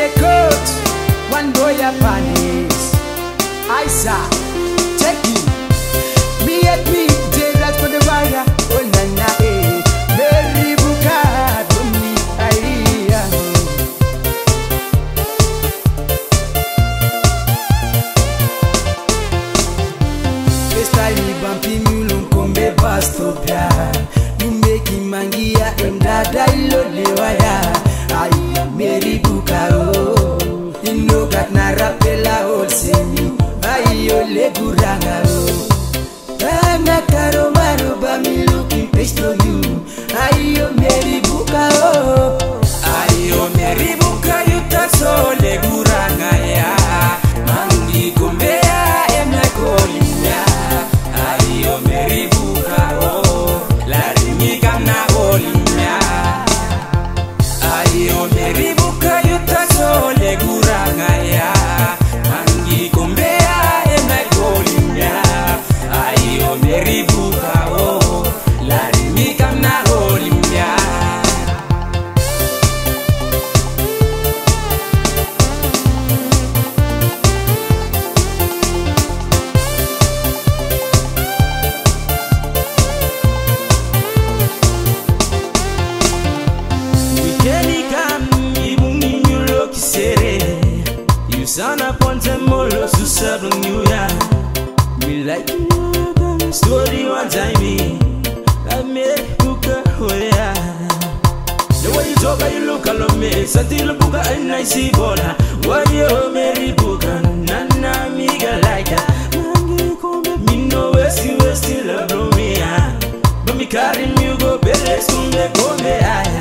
coach, Wan Boi a panis. I saw, check it. Me at me, Jayrakz for the wire. Oh na na eh. Meri Buka, do me aia. This time me bumpy mulum kombe bastopia. You making mangia em dada ilo lewaya. Aia Meri Buka oh. Ino gat na rapela ol semi. Aio le guranga oh. Ranga karo maru ba me looking face for you. Aio Meri Buka oh. Aio Meri Buka you touch so le guranga ya. Mangi kumbea emna kolina. Aio Meri Buka oh. La ringi kamna olina. Aio Meri Buka you touch so le guranga ya. Mangi kumbea emna kolina. Aio Meri Buka oh. La ringi kamna olina. You sound upon the molo to serve you ya. Me like you story one time me. I Meri Buka oh yeah. The way you talk and you look at me, Santil Buka and I see bona. Why you Meri Buka? Nana miga like that. Me no west you still love me ah. But me carry me go beres kumbe kombe ah.